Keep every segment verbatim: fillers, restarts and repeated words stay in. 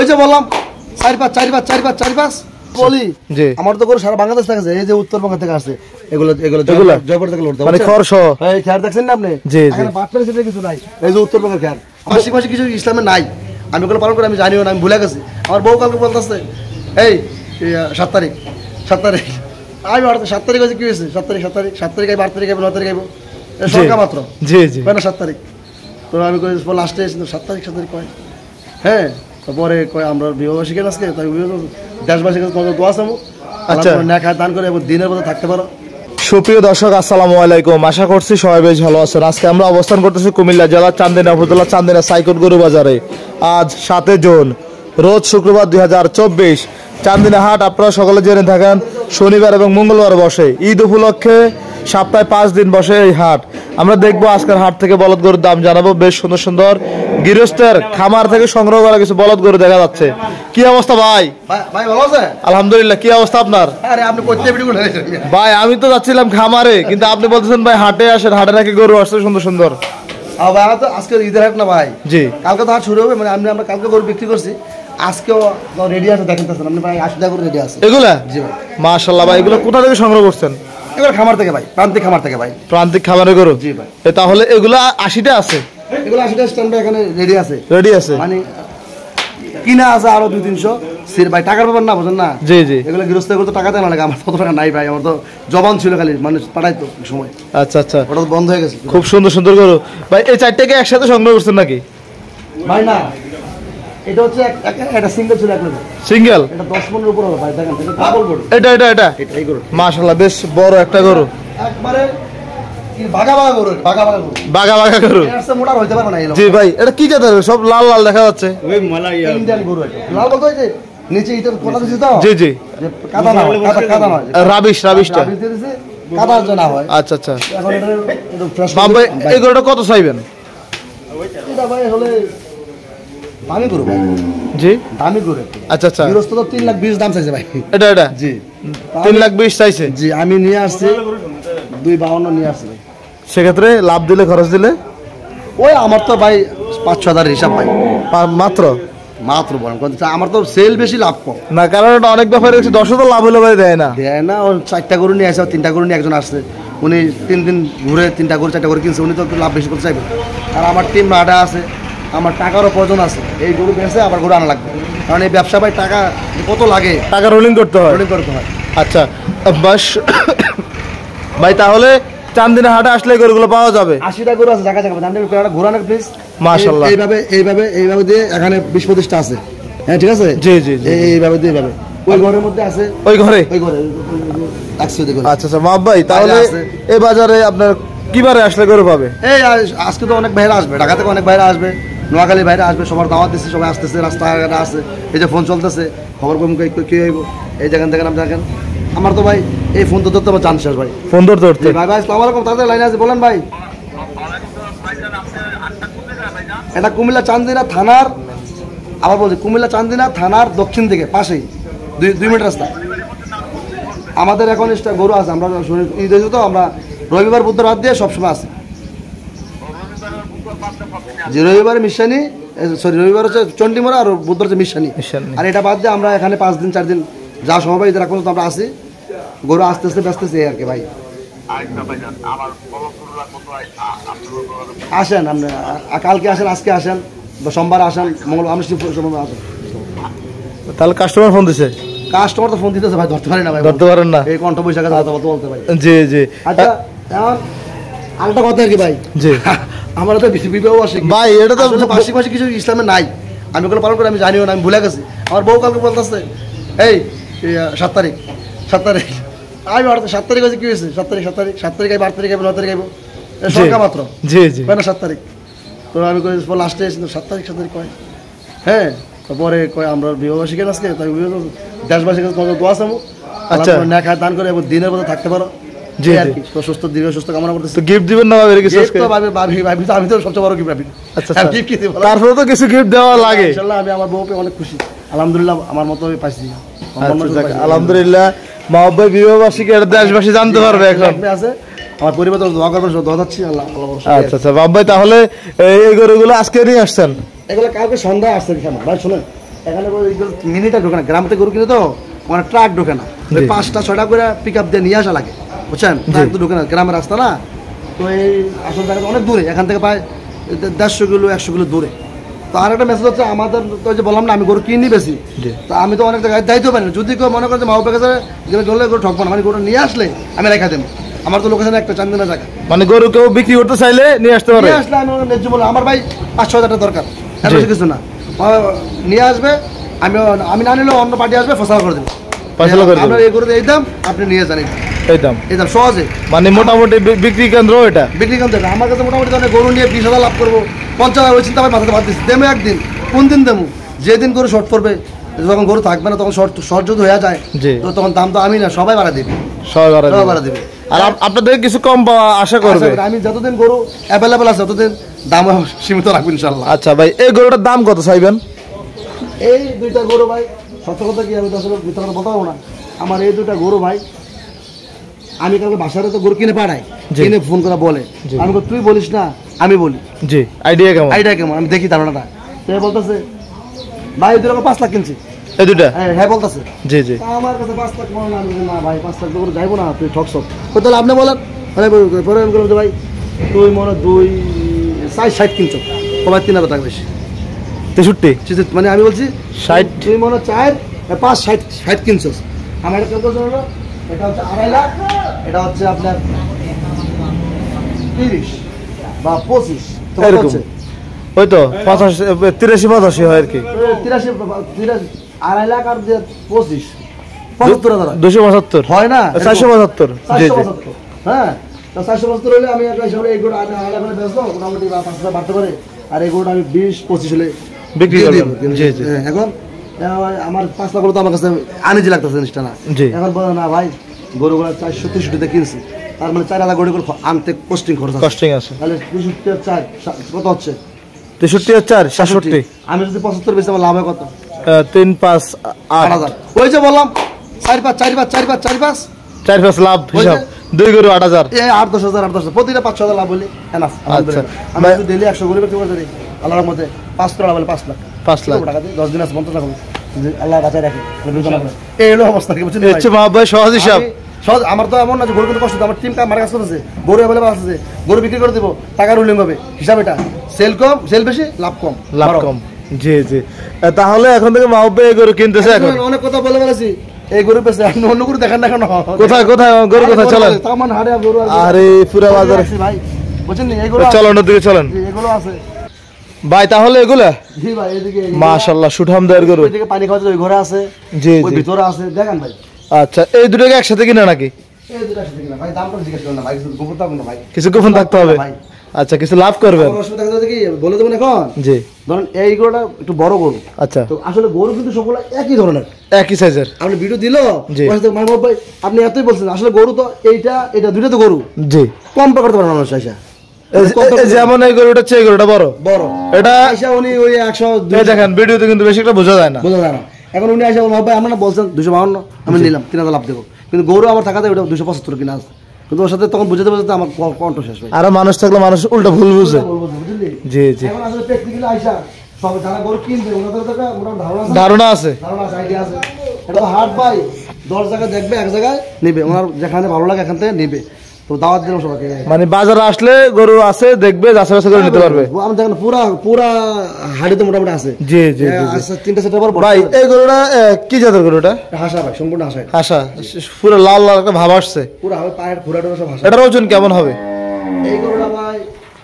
ওই যে বললাম চার পাঁচ চার পাঁচ চার পাঁচ চার পাঁচ বলি যে আমার তো গরু সারা বাংলাদেশ থেকে আছে, এই যে উত্তরবঙ্গ থেকে আসছে, এগুলো এগুলো জয়পুর থেকে লড়তে মানে খরচ এই খেয়ার দেখছেন না আপনি? এখানে বাটপাড়ি সেটা কিছু নাই, এই যে উত্তরবঙ্গের খেয়ার মাসি মাসি কিছু ইসলামে নাই, আমি ওগুলো পালন করে আমি জানিও না, আমি ভুলে গেছি। আমার বউ কালকে বলতেছে এই সাত তারিখ সাত তারিখ আমি সাত তারিখ হয়েছে কি হয়েছে সাত তারিখ সাত তারিখ সাত তারিখ আইব আট তারিখ আইব নয় তারিখ আইব সংখ্যা মাত্র জি জি সাত তারিখ। তো আমি লাস্টে এসেছি সাত তারিখ সাত তারিখ কয় হ্যাঁ, তারপরে কয় আমরা বিবাহবাসী কেন আজকে তাই দেশবাসীর কাছে তোমাদের দোয়া চাবো, আচ্ছা না খায় দান করে দিনের মধ্যে থাকতে পারো। সুপ্রিয় দর্শক আসসালামু আলাইকুম, আশা করছি সবাই বেশ ভালো আছেন। আজকে আমরা অবস্থান করতেছি কুমিল্লা জেলার চান্দিনা উপজেলা চান্দিনা সাইকট গরু বাজারে। আজ সাতই জুন রোজ শুক্রবার দুই হাজার চব্বিশ। চান্দিনা হাট আপনারা সকলে জেনে থাকেন শনিবার এবং মঙ্গলবার বসে, ঈদ উপলক্ষে সপ্তাহে পাঁচ দিন বসে এই হাট। আমরা দেখবো আজকের হাট থেকে বলদ গরুর দাম জানাবো। বেশ সুন্দর সুন্দর গৃহস্থের খামার থেকে সংগ্রহ করা কিছু বলদ গরু দেখা যাচ্ছে। কি অবস্থা ভাই? ভাই ভালো আছে? আলহামদুলিল্লাহ। কি অবস্থা আপনার? আরে আপনি কইতে ভিডিও বানাইছেন ভাই? আমি তো যাচ্ছিলাম খামারে, কিন্তু আপনি বলতেছেন ভাই হাটে আসেন, হাটে নাকি গরু আসছে সুন্দর সুন্দর। ভাই তো আজকে ঈদের হাট না ভাই? জি। কালকে তো হাট শুরু হবে, মানে আমরা আমরা কালকে গরু বিক্রি করছি, আজকেও রেডি আছে দেখেন তো আপনি ভাই, আশি টাকা করে রেডি আছে এগুলা। জি ভাই মাশাআল্লাহ। ভাই এগুলো কোথা থেকে সংগ্রহ করছেন? এগুলো খামার থেকে ভাই, প্রান্তিক খামার থেকে ভাই। প্রান্তিক খামারে গরু? জি ভাই। তাহলে এগুলা আশিটা আছে? এগুলো আশিটা স্ট্যান্ডে এখানে রেডি আছে। রেডি আছে মানে কিনা আছে আরো দুই তিনশো সির ভাই, টাকার ব্যাপার না বুঝেন না? জি জি। এগুলো গৃহস্থ করতে টাকা দেয় না লাগে, আমার কত টাকা নাই ভাই, আমার তো জবান ছিল খালি মানুষ পাঠাইতো সময়। আচ্ছা আচ্ছা, ওটা তো বন্ধ হয়ে গেছে। খুব সুন্দর সুন্দর গরু ভাই। এই চারটাকে একসাথে সংগ্রহ করছেন নাকি ভাই? না, এটা হচ্ছে একটা সিঙ্গেল ছিল, একটা সিঙ্গেল। এটা দশ মনের উপর হবে ভাই, দেখেন এটা ডাবল গরু। এটা এটা এটা এই গরু মাশাআল্লাহ বেশ বড় একটা গরু, একবারে কি বাগা বাগা গরু, বাগা বাগা গরু, বাগা বাগা গরু। এর মোটা হইতে পারে না এই লোক। জি ভাই, এটা কি জাতের? সব লাল লাল দেখা যাচ্ছে। ওই মালাইয়া ইন্ডিয়ান গরু এটা। লাল বলতে ওই যে নিচে ইটার কোনা দিছে তো। জি জি। যে কাদা না, কাদা কাদা না, রাবিশ রাবিশটা রাবিশ দিছে, কাদা যেন না হয়। আচ্ছা আচ্ছা। এখন এটা একটু ফ্রেশ। ভাই এই গরুটা কত চাইবেন? এটা ভাই হলে দামি গরু ভাই। জি দামি গরু। আচ্ছা আচ্ছা। গৃহস্থ তো তিন লাখ বিশ দাম চাইছে ভাই। এটা এটা জি তিন লাখ বিশ চাইছে। জি, আমি নিয়ে আসছি দুই বাউন্ন নিয়ে আসছি ভাই। সেক্ষেত্রে লাভ দিলে খরচ দিলে ওই আমার তো ভাই পাঁচ ছ হাজার হিসাব ভাই মাত্র মাত্র বলেন, আমার তো সেল বেশি লাভ কম না, কারণ এটা অনেক ব্যাপারে দশ হাজার লাভ হলে ভাই দেয় না দেয় না। ও চারটা গরু নিয়ে আসে, তিনটা গরু নিয়ে একজন আসছে, উনি তিন দিন ঘুরে তিনটা গরু চারটা গরু কিনছে, উনি তো লাভ বেশি করতে চাইবে। আর আমার টিম রাডা আছে, আমার টাকারও প্রয়োজন আছে, এই গরু বেঁচে আবার গরু আনা লাগবে, কারণ এই ব্যবসা ভাই টাকা কত লাগে, টাকা রোলিং করতে হয়, রোলিং করতে হয়। আচ্ছা বাস ভাই, তাহলে চান্দিনা হাটে আসলে গরুগুলো পাওয়া যাবে? আশিটা গরু আছে, জায়গা জায়গা ঘোরানোর প্লিজ। মাশাআল্লাহ। এইভাবে এইভাবে এইভাবে দিয়ে এখানে বিশ পঁচিশটা আছে। হ্যাঁ ঠিক আছে। জি জি জি। এইভাবে দিয়ে এইভাবে ওই ঘরের মধ্যে আছে, ওই ঘরে ওই ঘরে একশো। আচ্ছা আচ্ছা মাহবুব ভাই, তাহলে এই বাজারে আপনার কিবারে আসলে গরু পাবে? এই আজকে তো অনেক ভাইরা আসবে, ঢাকা থেকে অনেক ভাইরা আসবে, নোয়াখালী ভাইরা আসবে, সবার দাওয়াত দিচ্ছে, সবাই আসতেছে, রাস্তাঘাটে আছে, এই যে ফোন চলতেছে, খবর কম কি হইব এই জায়গান থেকে আপনি দেখেন। আমার তো ভাই এই ফোন তো ধরতে আমার চান্স শেষ ভাই, ফোন ধরতে ধরতে। ভাই ভাই আসসালামু আলাইকুম, তাদের লাইনে আছে, বলেন ভাই। এটা কুমিল্লা চান্দিনা থানার, আবার বলছি কুমিল্লা চান্দিনা থানার দক্ষিণ দিকে পাশেই দুই দুই মিনিট রাস্তা। আমাদের এখন গরু আছে, আমরা ঈদ তো আমরা রবিবার বুধবার বাদ দিয়ে সবসময় আসি। যে রবিবারে মিশানি, সরি রবিবার হচ্ছে চণ্ডীমরা আর বুধবার হচ্ছে মিশানি, আর এটা বাদ দিয়ে আমরা এখানে পাঁচ দিন চার দিন যা সময় ঈদের পর্যন্ত আমরা আসি, গরু আস্তে আস্তে ব্যস্ত আছে আর কি ভাই। আসেন আপনি, কালকে আসেন, আজকে আসেন, সোমবার আসেন, মঙ্গল আমি সোমবার আসেন। তাহলে কাস্টমার ফোন দিছে? কাস্টমার তো ফোন দিতেছে ভাই, ধরতে পারি না ভাই, ধরতে পারেন না, এই কণ্ঠ বৈশাখে কথা বলতে ভাই। জি জি। আচ্ছা এখন আরেকটা কথা আর কি ভাই, জি আমার তো বিবাহ আসে ভাই, এটা তো পাশি পাশি কিছু ইসলামে নাই, আমি ওগুলো পালন করে আমি জানিও না, আমি ভুলে গেছি। আমার বউ কালকে বলতেছে এই সাত তারিখ সাত তারিখ আমি সাত তারিখ হয়েছে কি হয়েছে সাত তারিখ সাত তারিখ সাত তারিখ আইব আট তারিখ আইব নয় তারিখ আইব সংখ্যা মাত্র। জি জি। না সাত তারিখ। তো আমি লাস্টে এসেছি সাত তারিখ সাত তারিখ কয় হ্যাঁ, তারপরে কয় আমরা বিবাহবাসী কেন আজকে তাই দেশবাসীর কাছে তোমাদের দোয়া চাবো, আচ্ছা না খায় দান করে দিনের মধ্যে থাকতে পারো। জি আর কি, সুস্থ দীর্ঘ সুস্থ কামনা করতেছি। তো গিফট দিবেন না ভাবে? গিফট তো ভাবি ভাবি ভাবি আমি তো সবচেয়ে বড় গিফট ভাবি। আচ্ছা গিফট কি দেব, তারপরে তো কিছু গিফট দেওয়া লাগে। ইনশাআল্লাহ আমি আমার বউকে অনেক খুশি, আলহামদুলিল্লাহ আমার মতো পাইছি। আলহামদুলিল্লাহ মাহবুব ভাই বিবাহবার্ষিকী আর দেশবাসী জানতে পারবে এখন আছে, আমার পরিবার তো দোয়া করবেন, দোয়া যাচ্ছি আল্লাহ। আচ্ছা আচ্ছা মাহবুব ভাই, তাহলে এই গরুগুলো আজকে নিয়ে আসছেন? এগুলো কালকে সন্ধ্যায় আসছে এখানে ভাই, শুনেন এখানে মিনিটা ঢোকে না, গ্রাম থেকে গরু কিনে তো মানে ট্রাক ঢোকে না, পাঁচটা ছটা করে পিক আপ দিয়ে নিয়ে আসা লাগে, বুঝছেন? ট্রাক তো ঢোকে না, গ্রামের রাস্তা না তো। এই আসল জায়গাটা অনেক দূরে, এখান থেকে প্রায় দেড়শো কিলো একশো কিলো দূরে। তো আর একটা মেসেজ হচ্ছে, আমাদের তো যে বললাম না আমি গরু কিনি বেশি, তো আমি তো অনেক জায়গায় দায়িত্ব পাই না। যদি কেউ মনে করে যে মাহবুবের কাছে গেলে গরু ঠকবো না, মানে গরু নিয়ে আসলে আমি রেখা দেবো। আমার তো লোকেশন একটা চান্দিনা জায়গা, মানে গরু কেউ বিক্রি করতে চাইলে নিয়ে আসতে পারে। নিয়ে আসলে আমি ন্যায্য বললাম আমার ভাই পাঁচ ছ হাজার টাকা দরকার, এত কিছু না, নিয়ে আসবে। আমি আমি না নিলেও অন্য পার্টি আসবে, ফসল করে দেবো। আপনার এই গরু এই দাম, আপনি নিয়ে যান এই দাম, এই দাম সহজে। মানে মোটামুটি বিক্রি কেন্দ্র এটা, বিক্রি কেন্দ্র এটা আমার কাছে মোটামুটি গরু নিয়ে বিশ হাজার লাভ করবো, পঞ্চাশ হাজার ওই চিন্তা আমি মাথাতে ভাব দিচ্ছি। দেবো একদিন, কোন দিন দেবো? যেদিন গরু শর্ট পড়বে, যখন গরু থাকবে না তখন শর্ট শর্ট যদি হয়ে যায় তো তখন দাম তো আমি না সবাই বাড়া দেবে, সবাই বাড়া দেবে। আর আপনাদের কিছু কম আশা করবে। আমি যতদিন গরু অ্যাভেলেবেল আছে ততদিন দাম সীমিত রাখবো ইনশাল্লাহ। আচ্ছা ভাই, এই গরুটার দাম কত চাইবেন? এই দুইটা গরু ভাই, সত্য কথা কি আমি তো আসলে মিথ্যা কথা বলতে পারবো না। আমার এই দুইটা গরু ভাই, আমি কালকে বাসারে তো গরু কিনে পাঠাই, কিনে ফোন করে বলে, আমি তুই বলিস না আমি বলি, জি আইডিয়া কেমন, আইডিয়া কেমন আমি দেখি ধারণাটা। তো বলতেছে ভাই দুটো পাঁচ লাখ কিনছি এই দুটা, হ্যাঁ বলতেছে জি জি। আমার কাছে পাঁচ লাখ মনে না ভাই, পাঁচ লাখ করে যাইবো না, তুই ঠকস। তাহলে আপনি বলেন, পরে আমি বললাম যে ভাই তুই মনে দুই চার ষাট কিনছো, কমায় তিন হাজার টাকা বেশি, তেষট্টি মানে আমি বলছি ষাট, তুই মনে চার পাঁচ ষাট ষাট কিনছো। আমার এটা হলো, এটা হচ্ছে আড়াই লাখ, এটা হচ্ছে আপনার তিরিশ বা পঁচিশ, ওই তো পঁচাশি তিরাশি পঁচাশি হয় আর কি, তিরাশি তিরাশি আড়াই লাখ আর পঁচিশ পঁচাত্তর হাজার, দুশো পঁচাত্তর হয় না, চারশো পঁচাত্তর, হ্যাঁ চারশো পঁচাত্তর হলে আমি একটা হিসাবে এই গোটা আড়াই লাখ হলে বেচবো, মোটামুটি পাঁচ হাজার বাড়তে পারে। আর এই গোটা আমি বিশ পঁচিশ হলে বিক্রি করবো। এখন আমার পাঁচ লাখ তো আমার কাছে আনিজি লাগতেছে জিনিসটা না, এখন বলে না ভাই গরুগুলো চারশো তেষট্টিতে কিনছি, তার মানে চার হাজার গরু আনতে কস্টিং খরচ কস্টিং আছে, তাহলে তেষট্টি আর চার কত হচ্ছে? তেষট্টি আর চার সাতষট্টি। আমি যদি পঁচাত্তর বেশি আমার লাভ হয় কত? তিন পাঁচ আট হাজার। ওই যে বললাম চার পাঁচ চার পাঁচ চার পাঁচ চার পাঁচ চার পাঁচ লাভ হিসাব, দুই গরু আট হাজার, এই আট দশ হাজার আট দশ হাজার প্রতিটা পাঁচ ছ হাজার লাভ বলি। আচ্ছা আমি যদি ডেলি একশো গরু বিক্রি করতে আল্লাহর মধ্যে পাঁচ টাকা বলে পাঁচ লাখ, পাঁচ লাখ টাকা দিয়ে দশ দিন আছে পঞ্চাশ লাখ, আল্লাহ বাঁচায় রাখে। এই হলো অবস্থা, কি বুঝছেন ভাই? সহজ হিসাব সহজ। আমার তো এমন না যে গরু কিন্তু কষ্ট, আমার টিম আমার কাছে আছে, গরু অ্যাভেলেবল আছে, গরু বিক্রি করে দেবো, টাকা রুলিং হবে হিসাব। এটা সেল কম, সেল বেশি, লাভ কম, লাভ কম। জি জি। তাহলে এখন থেকে মাহবুব ভাই গরু কিনতেছে, এখন অনেক কথা বলে বলেছি, এই গরু পেছে আপনি অন্য গরু দেখেন না কেন? কোথায় কোথায় গরু কোথায় চলেন? তামান হাড়ে গরু, আরে পুরো বাজারে ভাই, বুঝছেন না? এই গরু চলেন, ওদিকে চলেন, এগুলো আছে ভাই। তাহলে এগুলা জি ভাই, এদিকে মাশাআল্লাহ সুঠামদার গরু, এদিকে পানি খাওয়াতে ওই ঘরে আছে, জি ওই ভিতরে আছে, দেখেন ভাই। আচ্ছা, এই দুটোকে একসাথে কিনা নাকি? এই দুটো একসাথে কিনা ভাই, দাম তো জিজ্ঞেস করেন না ভাই, কিছু গোপন থাকবে না ভাই, কিছু গোপন থাকতে হবে ভাই। আচ্ছা, কিছু লাভ করবেন, অসুবিধা থাকে কি বলে দেবেন এখন? জি ধরুন এই গরুটা একটু বড় গরু, আচ্ছা তো আসলে গরু কিন্তু সবগুলো একই ধরনের, একই সাইজের। আপনি ভিডিও দিল মাহবুব ভাই, আপনি এতই বলছেন, আসলে গরু তো এইটা এটা দুইটা তো গরু, জি কম করতে পারেন মানুষ আইসা। যেমন এই গরুটা চেয়ে গরুটা বড় বড়, এটা আইসা উনি ওই একশো দেখেন ভিডিওতে কিন্তু বেশি একটা বোঝা যায় না, বোঝা যায় না। এখন উনি আইসা মাহবুব ভাই আমরা বলছেন দুশো বাউন্ন, আমি নিলাম তিন হাজার লাভ দেবো, কিন্তু গরু আমার থাকাতে ওটা দুশো পঁচাত্তর কিনা আছে, কিন্তু ওর সাথে তখন বুঝতে বুঝতে আমার কণ্ঠ শেষ হয়। আর মানুষ থাকলে মানুষ উল্টা ভুল বুঝে, জি জি। এখন আসলে প্র্যাকটিক্যালি আইসা সব যারা গরু কিনবে ওনাদের তো মোটামুটি ধারণা আছে, ধারণা আছে, আইডিয়া আছে। এটা হাট ভাই দশ জায়গায় দেখবে, এক জায়গায় নিবে, ওনার যেখানে ভালো লাগে এখান থেকে নিবে। তো দাওয়াত দিলাম সবাইকে, মানে বাজারে আসলে গরু আছে দেখবে, যাচাই বাছাই করে নিতে পারবে। আমি দেখেন পুরা পুরা হাড়িতে মোটামুটি আছে, জি জি জি। তিনটা সেট আবার ভাই, এই গরুটা কি জাতের গরুটা? হাসা ভাই, সম্পূর্ণ হাসা, হাসা পুরো লাল লাল একটা ভাব আসছে, পুরো হবে পায়ের ঘোড়াটা সব হাসা। এটার ওজন কেমন হবে? এই গরুটা ভাই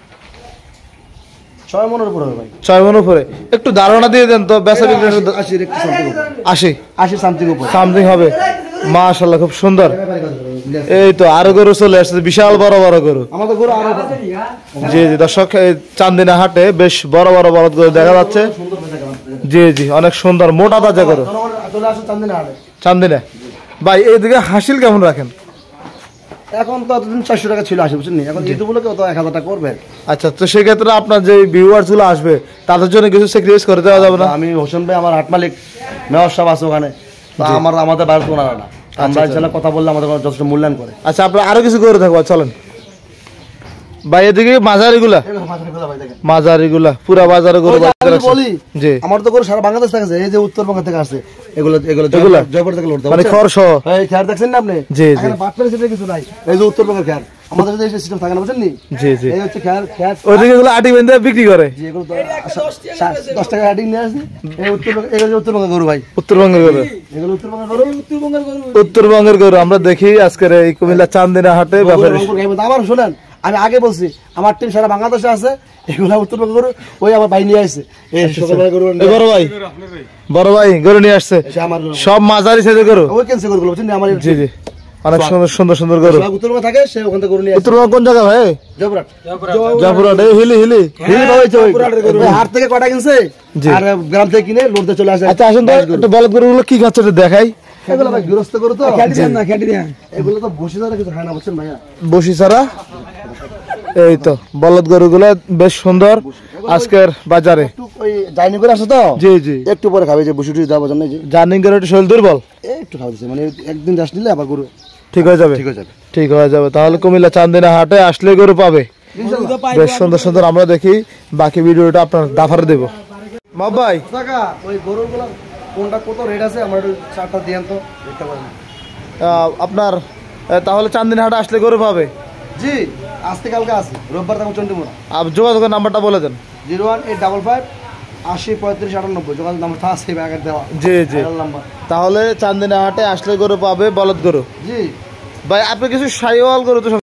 ছয় মনের উপরে হবে ভাই, ছয় মনের উপরে। একটু ধারণা দিয়ে দেন তো, বেচা বিক্রি আশি একটু সামথিং, আশি আশি সামথিং উপরে সামথিং হবে। মাশাআল্লাহ খুব সুন্দর। এই তো আরো গরু চলে আসছে, বিশাল বড় বড় গরু, আমাদের গরু আরো। জি জি দর্শক, চান্দিনা হাটে বেশ বড় বড় বড় গরু দেখা যাচ্ছে, জি জি অনেক সুন্দর মোটা তাজা গরু। চান্দিনা ভাই, এইদিকে হাসিল কেমন রাখেন? এখন তো এতদিন চারশো টাকা ছিল, আসে বুঝছেন, এখন ঈদ উপলক্ষে তো এক হাজার টাকা করবে। আচ্ছা, তো সেক্ষেত্রে আপনার যে ভিউয়ার্স গুলো আসবে তাদের জন্য কিছু স্যাক্রিফাইস করে দেওয়া যাবে না? আমি হোসেন ভাই, আমার হাট মালিক মেয়র সাহেব আছে ওখানে, আমার আমাদের বাইরে তো ওনারা না, আমরা ইনশাআল্লাহ কথা বললে আমাদের যথেষ্ট মূল্যায়ন করে। আচ্ছা, আপনার আরো কিছু করে থাকবো, চলেন ভাই এদিকে মাঝারিগুলা এগুলো মাঝারিগুলো ভাই দেখেন মাঝারিগুলা পুরা বাজারে গরু আমি বলি জি আমার তো গরু সারা বাংলাদেশ থেকে আছে এই যে উত্তরবঙ্গ থেকে আসছে এগুলো এগুলো এগুলা? জয়পুর থেকে লড়তে মানে খরচ এই খেয়ার দেখছেন না আপনি জি, জি। এখানে বাটপাড়ি সেটা কিছু নাই এই যে উত্তরবঙ্গের খেয়ার আমাদের যে সিস্টেম থাকে না বুঝছেন নি জি জি এই হচ্ছে খেয়ার খেয়ার ওইদিকে এগুলো আটি বেঁধে বিক্রি করে যে এগুলো তো দশ টাকা হাটিং নিয়ে আসছি এই উত্তরবঙ্গ এগুলো যে উত্তরবঙ্গের গরু ভাই উত্তরবঙ্গের গরু এগুলো উত্তরবঙ্গের গরু উত্তরবঙ্গের গরু উত্তরবঙ্গের গরু আমরা দেখি আজকের এই কুমিল্লা চান্দিনা হাটে ব্যাপারে আমার শোনেন আমি আগে বলছি আমার টিম সারা বাংলাদেশে আছে এগুলা উত্তরবঙ্গ গরু ওই আমার ভাই নিয়ে আসছে এই সকালবেলা গরু এই বড় ভাই বড় ভাই গরু নিয়ে আসছে এসে আমার গরু। সব মাঝারি সাইজের গরু ওই ক্যান্সেল গরুগুলো বুঝছেন আমার জি জি অনেক সুন্দর সুন্দর সুন্দর গরু সব উত্তরবঙ্গ থাকে সে ওখান থেকে গরু নিয়ে আসে উত্তরবঙ্গ কোন জায়গা ভাই জয়পুরহাট জাফরহাট এই হিলি হিলি হিলি ভাই হয়েছে ওই ওই হাট থেকে কটা কিনছে জি। আর গ্রাম থেকে কিনে লড়তে চলে আসে আচ্ছা আসুন তো একটু বলদ গরুগুলো কি খাচ্ছে একটু দেখাই এগুলো ভাই গৃহস্থ গরু তো খেটি দেন না খেটি দেন এগুলো তো বসে ধরে কিছু খায় না বুঝছেন ভাইয়া বসি ছাড়া এই তো বলদ গরুগুলো বেশ সুন্দর আজকের বাজারে একটু ওই ডাইনিং করে আসে তো জি জি একটু পরে খাবে যে বসে টুসে দেওয়ার জন্য এই যে জার্নিং করে একটু শরীর দুর্বল এই একটু খাওয়া দিচ্ছে মানে একদিন রেস্ট নিলে আবার গরু ঠিক হয়ে যাবে ঠিক হয়ে যাবে ঠিক হয়ে যাবে তাহলে কুমিল্লা চান্দিনা হাটে আসলে গরু পাবে বেশ সুন্দর সুন্দর আমরা দেখি বাকি ভিডিওটা আপনার দাফারে দেব মা ভাই টাকা ওই গরুগুলো কোনটা কত রেট আছে আমার একটু চারটা দিয়েন তো দেখতে পারেন আহ, আপনার আহ, তাহলে চান্দিনা হাটে আসলে গরু পাবে জি আজ থেকে কালকে আছে রোববার থাকবো চন্ডিমুড়া আর যোগাযোগের নাম্বারটা বলে দেন zero one eight double five আশি পঁয়ত্রিশ আটানব্বই যোগাযোগ নাম্বারটা আছে ব্যাগের দেওয়া জি জি নাম্বার তাহলে চান্দিনা হাটে আসলে গরু পাবে বলদ গরু জি ভাই আপনি কিছু সাইওয়াল গরু তো